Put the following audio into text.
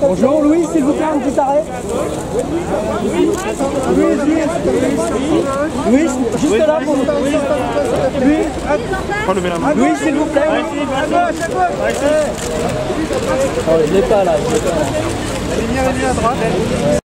Bonjour, Louis, s'il vous plaît, un petit arrêt. Louis, juste là pour nous. Louis, s'il vous plaît. Oh, je l'ai pas là, je l'ai pas là.